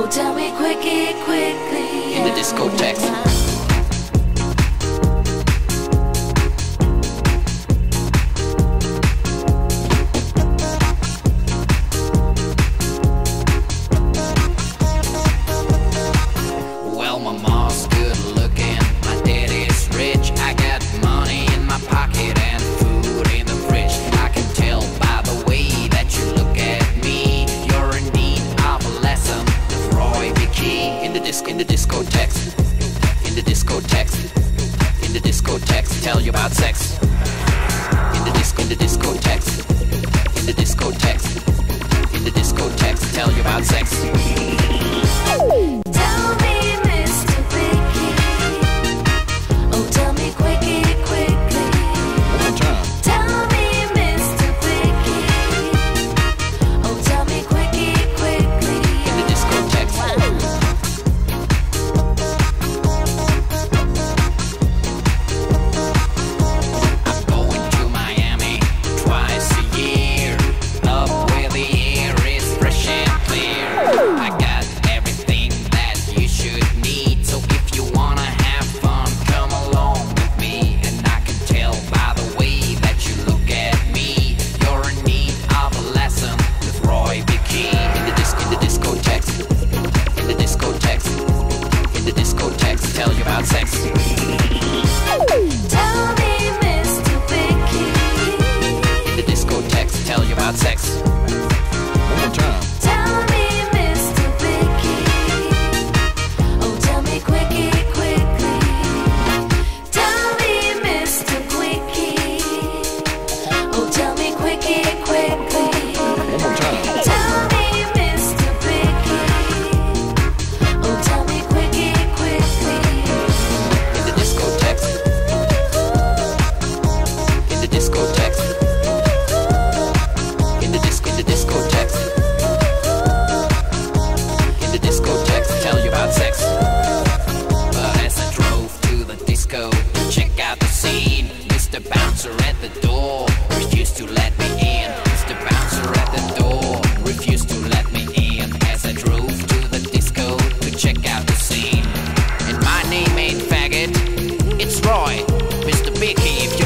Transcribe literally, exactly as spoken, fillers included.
Oh, tell me quickly, quickly. In the discotheques. In the discotheques, in the discotheques, in the discotheques, tell you about sex. In the disco, in the discotheques, in the discotheques, in the discotheques, tell you about sex. Tell me, Mister Picky. Oh, tell me quickly, quickly. One more time. Tell me, Mister Picky. Oh, tell me quickly, quickly. In the discotheques. Tell you about sex. Tell me, Mister Picky. In the discotheques, tell you about sex. One more time. Tell me, Mister Picky. Oh, tell me quickly, quickly. Tell me, Mister Quickie. Oh, tell me quickly, quickly. One more time. Tell me, Mister Picky. Oh, tell me quickly, quickly. In the discotheques. In the discotheques. In the disco, in the discotheques. In the discotheques, tell you about sex. But as I drove to the disco, check out the scene. Mister Bouncer at the door refused to let me in. Mister Bouncer at the door refused to let me in. As I drove to the disco to check out the scene. And my name ain't faggot, it's Roy, Mister Picky. If